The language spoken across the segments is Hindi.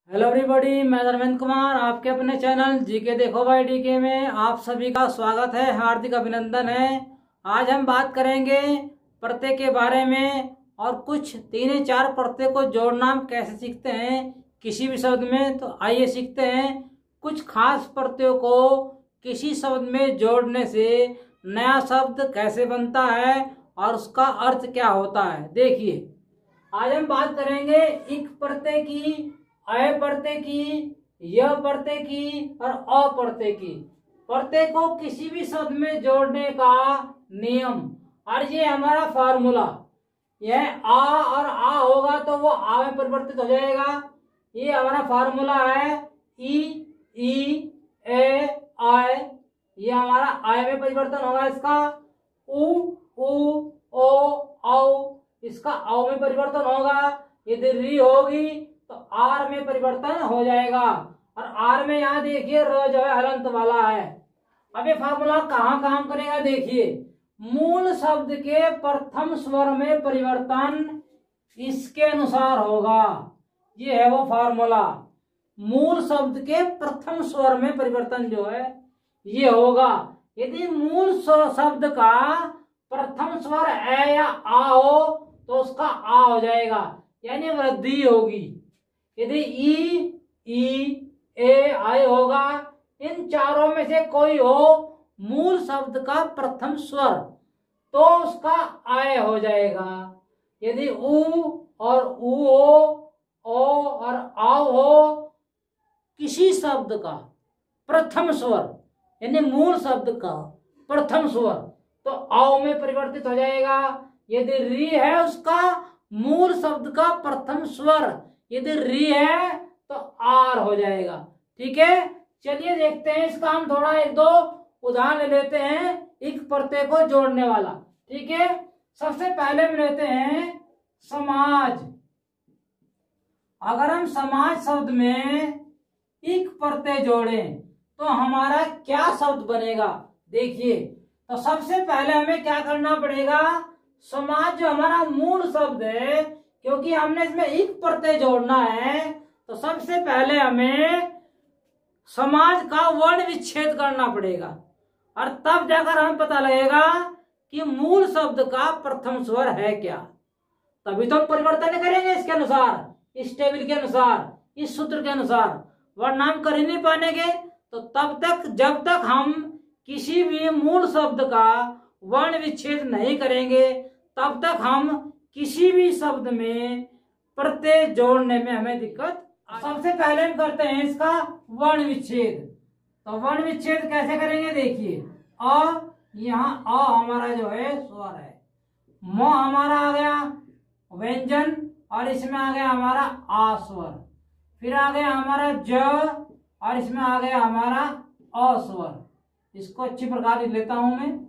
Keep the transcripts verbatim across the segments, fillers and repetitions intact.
हेलो एवरीबॉडी, मैं धर्मेंद्र कुमार आपके अपने चैनल जीके देखो भाई डीके में आप सभी का स्वागत है, हार्दिक अभिनंदन है। आज हम बात करेंगे प्रत्यय के बारे में और कुछ तीन या चार प्रत्यय को जोड़ना हम कैसे सीखते हैं किसी भी शब्द में। तो आइए सीखते हैं कुछ खास प्रत्ययों को किसी शब्द में जोड़ने से नया शब्द कैसे बनता है और उसका अर्थ क्या होता है। देखिए, आज हम बात करेंगे इक प्रत्यय की, अय प्रत्यय की, य प्रत्यय की और अ प्रत्यय की। प्रत्यय को किसी भी शब्द में जोड़ने का नियम और ये हमारा फार्मूला, यह आ और आ होगा तो वो आ में परिवर्तित हो जाएगा। ये हमारा फार्मूला है ई ई ए आय, ये हमारा आय में परिवर्तन होगा। इसका उ उ ओ औ, इसका औ में परिवर्तन होगा। यदि री होगी तो आर में परिवर्तन हो जाएगा। और आर में यहाँ देखिए र जो है हलंत वाला है। अब ये फार्मूला कहाँ काम करेगा, देखिए मूल शब्द के प्रथम स्वर में परिवर्तन इसके अनुसार होगा। ये है वो फार्मूला, मूल शब्द के प्रथम स्वर में परिवर्तन जो है ये होगा। यदि मूल शब्द का प्रथम स्वर ए या आ हो तो उसका आ हो जाएगा, यानी वृद्धि होगी। यदि ई ई ए आई होगा, इन चारों में से कोई हो मूल शब्द का प्रथम स्वर तो उसका आय हो जाएगा। यदि उ और उ हो, ओ और आओ हो, किसी शब्द का प्रथम स्वर यानी मूल शब्द का प्रथम स्वर तो आओ में परिवर्तित हो जाएगा। यदि री है उसका मूल शब्द का प्रथम स्वर, यदि री है तो आर हो जाएगा। ठीक है, चलिए देखते हैं इसका हम थोड़ा एक दो उदाहरण ले लेते हैं एक प्रत्यय को जोड़ने वाला। ठीक है, सबसे पहले हम लेते हैं समाज। अगर हम समाज शब्द में एक प्रत्यय जोड़ें तो हमारा क्या शब्द बनेगा, देखिए। तो सबसे पहले हमें क्या करना पड़ेगा, समाज जो हमारा मूल शब्द है, क्योंकि हमने इसमें एक प्रत्यय जोड़ना है तो सबसे पहले हमें समाज का वर्ण विच्छेद करना पड़ेगा और तब जाकर हमें पता लगेगा कि मूल शब्द का प्रथम स्वर है क्या। तभी तो हम परिवर्तन करेंगे इसके अनुसार, इस टेबल के अनुसार, इस सूत्र के अनुसार। वरना हम कर ही नहीं पाएंगे। तो तब तक जब तक हम किसी भी मूल शब्द का वर्ण विच्छेद नहीं करेंगे तब तक हम किसी भी शब्द में प्रत्यय जोड़ने में हमें दिक्कत। सबसे पहले हम करते हैं इसका वर्ण विच्छेद। तो वर्ण विच्छेद कैसे करेंगे, देखिए अ, यहाँ अ हमारा जो है स्वर है, म हमारा आ गया व्यंजन और इसमें आ गया हमारा आ स्वर, फिर आ गया हमारा ज और इसमें आ गया हमारा अ स्वर। इसको अच्छी प्रकार लिख लेता हूं मैं,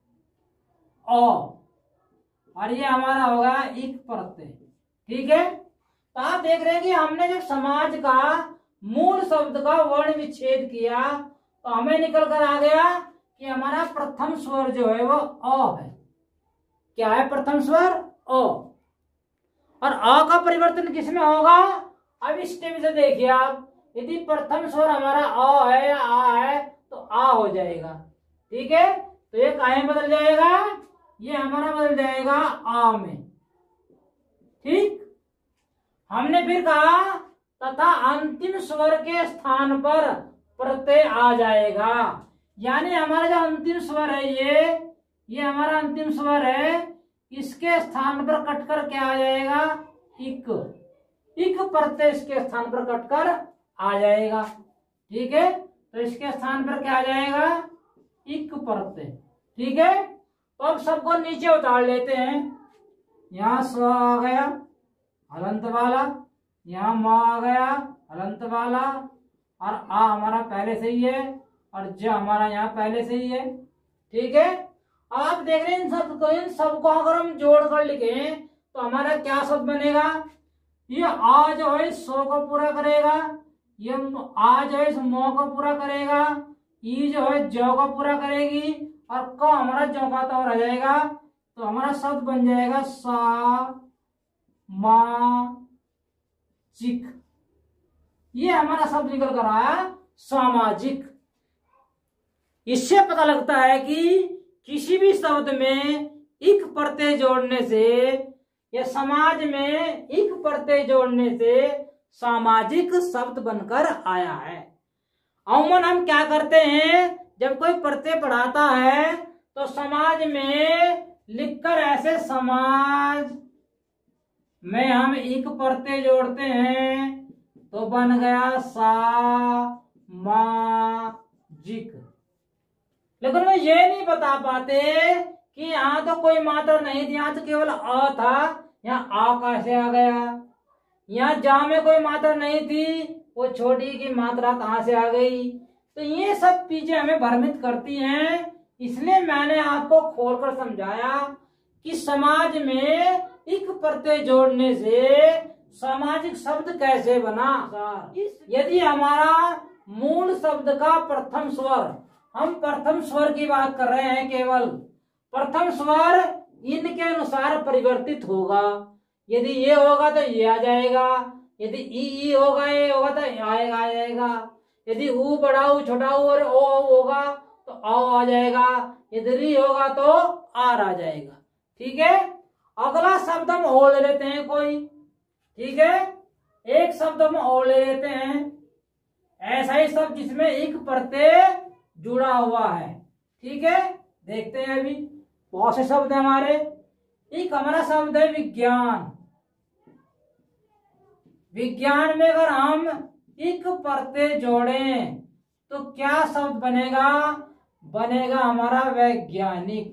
अ, और ये हमारा होगा एक प्रत्यय। ठीक है, तो आप देख रहे हैं कि हमने जब समाज का मूल शब्द का वर्ण विच्छेद किया तो हमें निकल कर आ गया कि हमारा प्रथम स्वर जो है वो अ है। क्या है प्रथम स्वर, अ। और अ का परिवर्तन किसमें होगा, अब इस टेबल से देखिए आप, यदि प्रथम स्वर हमारा अ है या आ है तो आ हो जाएगा। ठीक है, तो ये काहे में बदल जाएगा, ये हमारा बदल जाएगा आ में। ठीक, हमने फिर कहा तथा अंतिम स्वर के स्थान पर प्रत्यय आ जाएगा, यानी हमारा जो अंतिम स्वर है ये ये हमारा अंतिम स्वर है, इसके स्थान पर कटकर क्या आ जाएगा, इक। इक प्रत्यय इसके स्थान पर कटकर आ जाएगा। ठीक है, तो इसके स्थान पर क्या आ जाएगा, इक प्रत्यय। ठीक है, तो अब सबको नीचे उतार लेते हैं। यहाँ स्व आ गया हलंत वाला, यहाँ म आ गया हलंत वाला, और आ हमारा पहले से ही है और ज हमारा यहाँ पहले से ही है। ठीक है, अब आप देख रहे हैं इन सब को इन सबको अगर हम जोड़ कर लिखें तो हमारा क्या शब्द बनेगा, ये आ जो है सौ को पूरा करेगा, ये आ जो है इस मो को पूरा करेगा, ई जो है जो को पूरा करेगी और क हमारा जो का तो रह जाएगा। तो हमारा शब्द बन जाएगा सा मा चिक। ये हमारा शब्द निकल कर आया सामाजिक। इससे पता लगता है कि किसी भी शब्द में इक प्रत्यय जोड़ने से या समाज में इक प्रत्यय जोड़ने से सामाजिक शब्द बनकर आया है। अमूमन हम क्या करते हैं, जब कोई प्रत्यय पढ़ाता है तो समाज में लिखकर ऐसे समाज में हम इक प्रत्यय जोड़ते हैं तो बन गया सामाजिक। लेकिन वो ये नहीं बता पाते कि यहाँ तो कोई मात्रा नहीं थी, यहाँ तो केवल अ था, यहाँ आ कैसे आ गया। यहाँ जा में कोई मात्रा नहीं थी, वो छोटी की मात्रा कहाँ से आ गई। तो ये सब चीजें हमें भ्रमित करती हैं। इसलिए मैंने आपको खोलकर समझाया कि समाज में इक प्रत्यय जोड़ने से सामाजिक शब्द कैसे बना। यदि हमारा मूल शब्द का प्रथम स्वर, हम प्रथम स्वर की बात कर रहे हैं, केवल प्रथम स्वर इनके अनुसार परिवर्तित होगा। यदि ये होगा तो ये आ जाएगा, यदि ई ई होगा ये होगा तो आएगा आ जाएगा, यदि ऊ बड़ा ऊ छोटा ऊ और ओ होगा तो आओ आ जाएगा, यदि री होगा तो आर आ जाएगा। ठीक है, अगला शब्द हम ओ ले लेते हैं कोई। ठीक है, एक शब्द हम ओ ले लेते हैं, ऐसा ही शब्द जिसमें एक प्रत्यय जुड़ा हुआ है। ठीक है, देखते हैं अभी बहुत से शब्द है हमारे। एक हमारा शब्द है विज्ञान। विज्ञान में अगर हम एक प्रत्यय जोड़ें तो क्या शब्द बनेगा, बनेगा हमारा वैज्ञानिक।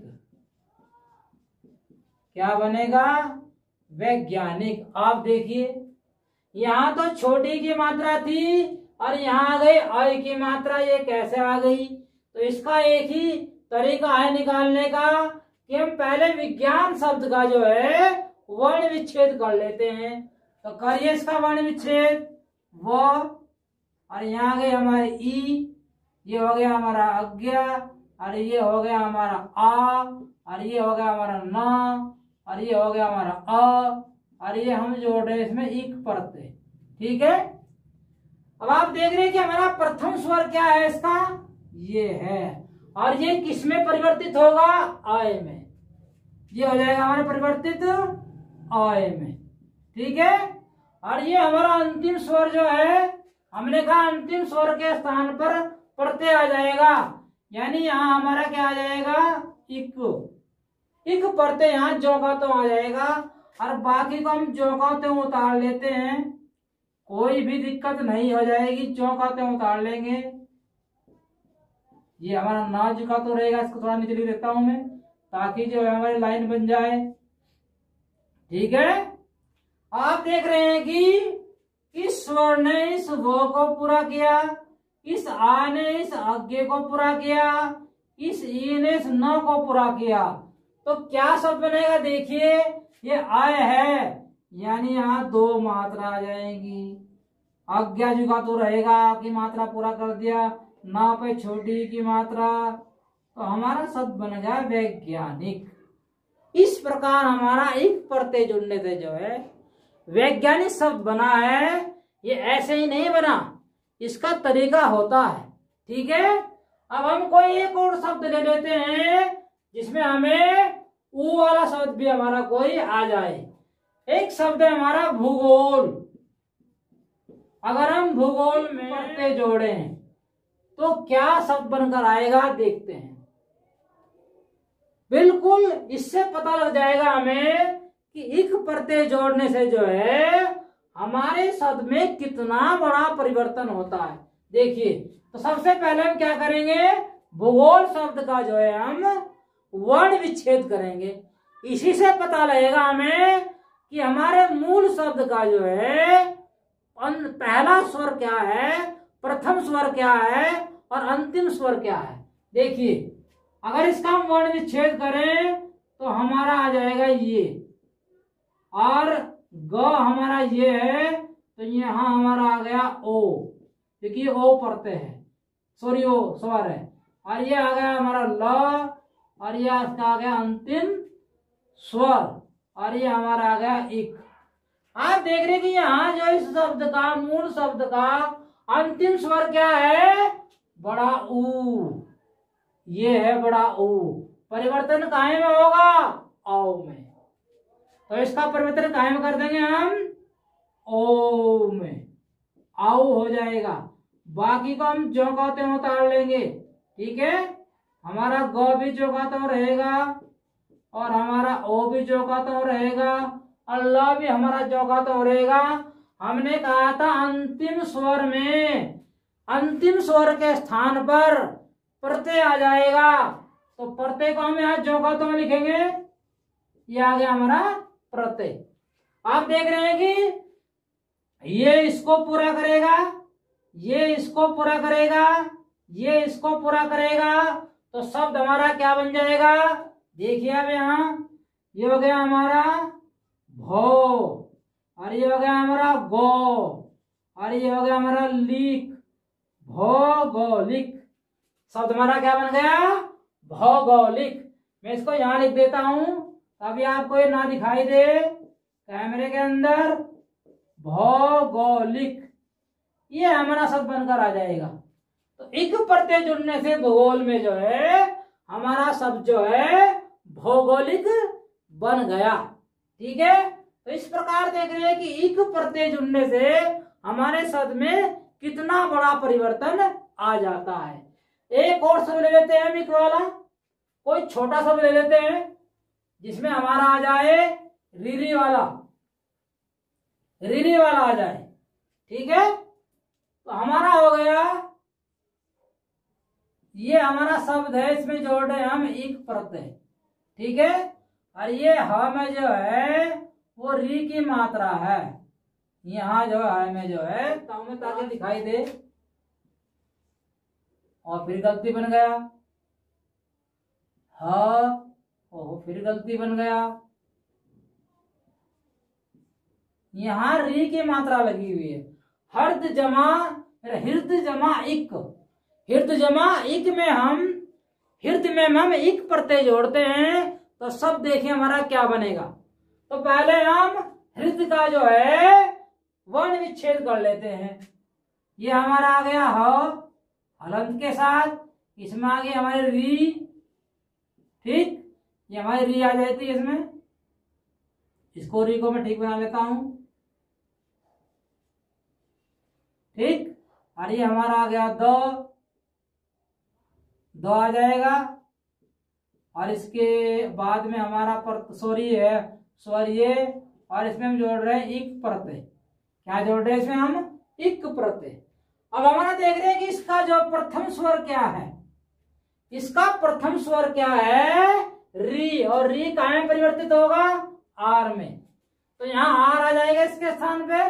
क्या बनेगा, वैज्ञानिक। आप देखिए यहां तो छोटी की मात्रा थी और यहाँ आ गई अ की मात्रा, ये कैसे आ गई। तो इसका एक ही तरीका है निकालने का कि हम पहले विज्ञान शब्द का जो है वर्ण विच्छेद कर लेते हैं। तो करिए इसका वर्ण विच्छेद, वो और यहाँ आ गई हमारी ई, ये हो गया हमारा अज्ञा, और ये हो गया हमारा आ, और ये हो गया हमारा न, और ये हो गया हमारा अ, और ये हम जोड़ रहे इसमें एक प्रत्यय। ठीक है, अब आप देख रहे हैं कि हमारा प्रथम स्वर क्या है इसका, ये है, और ये किस में परिवर्तित होगा, आय में। ये हो जाएगा हमारा परिवर्तित आय में। ठीक है, और ये हमारा अंतिम स्वर जो है, हमने कहा अंतिम स्वर के स्थान पर प्रत्यय आ जाएगा, यानी यहाँ हमारा क्या आ जाएगा, इक। इक प्रत्यय यहाँ जो का तो आ जाएगा, और बाकी को हम जो का तो उतार लेते हैं, कोई भी दिक्कत नहीं हो जाएगी, जो का तो उतार लेंगे। ये हमारा नाज का तो रहेगा, इसको थोड़ा नीचे लिख देता हूं मैं ताकि जो है हमारी लाइन बन जाए। ठीक है, आप देख रहे हैं कि इस स्वर ने इस वो को पूरा किया, इस आ ने इस आज्ञे को पूरा किया, इस ई ने इस न को पूरा किया। तो क्या शब्द बनेगा, देखिए ये आय है, यानी यहाँ दो मात्रा आ जाएंगी। आज्ञा जी का तो रहेगा की मात्रा पूरा कर दिया, ना पे छोटी की मात्रा, तो हमारा शब्द बन गया वैज्ञानिक। इस प्रकार हमारा एक प्रत्यय जुड़ने से जो है वैज्ञानिक शब्द बना है। ये ऐसे ही नहीं बना, इसका तरीका होता है। ठीक है, अब हम कोई एक और शब्द ले लेते हैं जिसमें हमें ऊ वाला शब्द भी हमारा कोई आ जाए। एक शब्द है हमारा भूगोल। अगर हम भूगोल में प्रत्यय जोड़ें तो क्या शब्द बनकर आएगा, देखते हैं। बिल्कुल इससे पता लग जाएगा हमें कि इक प्रत्यय जोड़ने से जो है हमारे शब्द में कितना बड़ा परिवर्तन होता है। देखिए, तो सबसे पहले हम क्या करेंगे, भूगोल शब्द का जो है हम वर्ण विच्छेद करेंगे। इसी से पता लगेगा हमें कि हमारे मूल शब्द का जो है पहला स्वर क्या है, प्रथम स्वर क्या है और अंतिम स्वर क्या है। देखिए, अगर इसका हम वर्ण विच्छेद करें तो हमारा आ जाएगा ये, और ग हमारा ये है, तो यहाँ हमारा आ गया ओ, क्योंकि ओ प्रत्यय है, सॉरी ओ स्वर है, और ये आ गया हमारा ल, और ये आ गया अंतिम स्वर, और ये हमारा आ गया इक। आप देख रहे कि यहाँ जो इस शब्द का मूल शब्द का अंतिम स्वर क्या है, बड़ा ऊ, ये है बड़ा ऊ। परिवर्तन काहे में होगा, औ में। तो इसका परिवर्तन काहे में कर देंगे हम, ओ में, आऊ हो जाएगा। बाकी को हम जो का त्यों उतार लेंगे, ठीक है। हमारा ग भी जो का त्यों रहेगा और हमारा ओ भी जो का त्यों रहेगा, अल्लाह भी हमारा जो का त्यों रहेगा। हमने कहा था अंतिम स्वर में, अंतिम स्वर के स्थान पर प्रत्यय आ जाएगा, तो प्रत्यय को हम यहाँ जो का त्यों लिखेंगे, ये आ गया हमारा प्रत्यय। आप देख रहे हैं कि ये इसको पूरा करेगा, ये इसको पूरा करेगा, ये इसको पूरा करेगा, तो शब्द हमारा क्या बन जाएगा, देखिए अब यहाँ ये हो गया हमारा भो, और ये हो गया हमारा गो, और ये हो गया हमारा लिख, भौगोलिक। शब्द हमारा क्या बन गया, भौगोलिक। मैं इसको यहाँ लिख देता हूं ताकि आपको ये ना दिखाई दे कैमरे के अंदर, भौगोलिक, ये हमारा शब्द बनकर आ जाएगा। तो इक प्रत्यय जुड़ने से भूगोल में जो है हमारा शब्द जो है भौगोलिक बन गया, ठीक है। तो इस प्रकार देख रहे हैं कि इक प्रत्यय जुड़ने से हमारे शब्द में कितना बड़ा परिवर्तन आ जाता है। एक और शब्द ले लेते हैं हम इक वाला, कोई छोटा शब्द ले लेते हैं जिसमें हमारा आ जाए रीरी वाला, रीरी वाला आ जाए, ठीक है। तो हमारा हो गया, ये हमारा शब्द है, इसमें जोड़ रहे हम इक प्रत्यय, ठीक है। और ये ह में जो है वो री की मात्रा है, यहाँ जो है में जो है तो ताकि दिखाई दे, और फिर गलती बन गया, हाँ ओहो फिर गलती बन गया, यहाँ री की मात्रा लगी हुई है। हर्द जमा हिर्द जमा इक, हिर्द जमा इक में हम हिर्द में हम इक प्रत्यय जोड़ते हैं, तो सब देखिए हमारा क्या बनेगा। तो पहले हम हृद का जो है वर्ण विच्छेद कर लेते हैं। ये हमारा आ गया ह हलंत के साथ, इसमें आ गई हमारी री, ठीक, ये हमारी री आ जाती है इसमें, इसको री को मैं ठीक बना लेता हूं, ठीक। और ये हमारा आ गया दो, दो आ जाएगा, और इसके बाद में हमारा पर सॉरी है स्वर ये, और इसमें हम जोड़ रहे हैं इक प्रत्यय। क्या जोड़ रहे हैं इसमें हम, इक प्रत्यय। अब हमारा देख रहे हैं कि इसका जो प्रथम स्वर क्या है, इसका प्रथम स्वर क्या है, री, और री कहाँ में परिवर्तित होगा, आर में। तो यहाँ आर आ जाएगा इसके स्थान पे,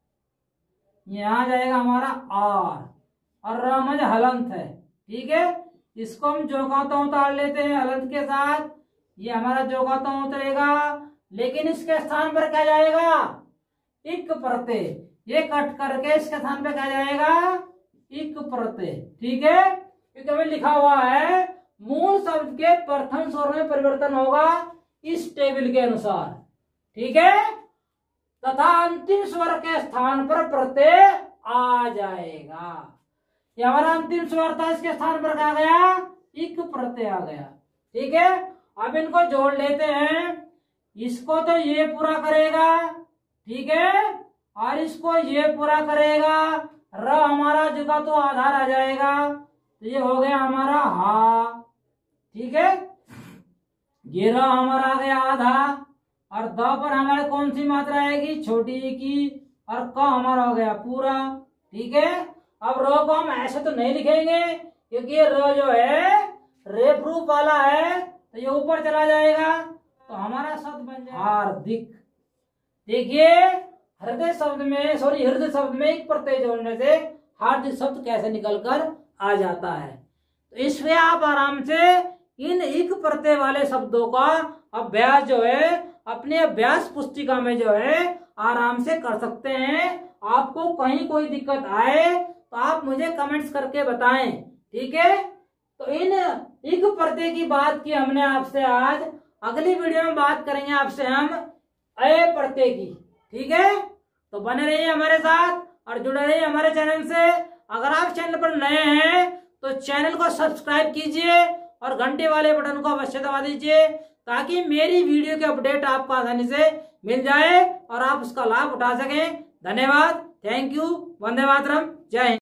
यहाँ जाएगा हमारा आर, और रमज हलंत है, ठीक है। इसको हम जोगाता उतार लेते हैं हलंत के साथ, ये हमारा जोगाता उतरेगा, लेकिन इसके स्थान पर क्या जाएगा, इक प्रत्यय, ये कट करके इसके स्थान पे क्या जाएगा, इक प्रत्यय, ठीक है। क्योंकि हमें लिखा हुआ है मूल शब्द के प्रथम स्वर में परिवर्तन होगा इस टेबल के अनुसार, ठीक है, तथा अंतिम स्वर के स्थान पर प्रत्यय आ जाएगा। ये हमारा अंतिम स्वर था, इसके स्थान पर क्या गया, इक प्रत्यय आ गया, ठीक है। अब इनको जोड़ लेते हैं, इसको तो ये पूरा करेगा, ठीक है, और इसको ये पूरा करेगा, र हमारा जगह तो आधार आ जाएगा, तो ये हो गया हमारा हा, ठीक है। ये र हमारा आ गया आधा, और द पर हमारे कौन सी मात्रा आएगी, छोटी की, और क हमारा हो गया पूरा, ठीक है। अब रो को हम ऐसे तो नहीं लिखेंगे क्योंकि ये र जो है रेप रूप वाला है, तो ये ऊपर चला जाएगा, तो हमारा शब्द बन जाएगा हार्दिक। देखिए हृदय शब्द में सॉरी हृदय शब्द में एक प्रत्यय जोड़ने से हार्दिक शब्द कैसे निकलकर आ जाता है। तो इसमें आप आराम से इन इक प्रत्यय वाले शब्दों का अभ्यास जो है अपने अभ्यास पुस्तिका में जो है आराम से कर सकते हैं। आपको कहीं कोई दिक्कत आए तो आप मुझे कमेंट्स करके बताएं, ठीक है। तो इन इक प्रत्यय की बात की हमने आपसे आज, अगली वीडियो में बात करेंगे आपसे हम अय प्रत्यय की, ठीक है, तो बने रहिए हमारे साथ और जुड़े रहिए हमारे चैनल से। अगर आप चैनल पर नए हैं तो चैनल को सब्सक्राइब कीजिए और घंटे वाले बटन को अवश्य दबा दीजिए ताकि मेरी वीडियो के अपडेट आपको आसानी से मिल जाए और आप उसका लाभ उठा सकें। धन्यवाद, थैंक यू, वंदे मातरम, जय हिंद।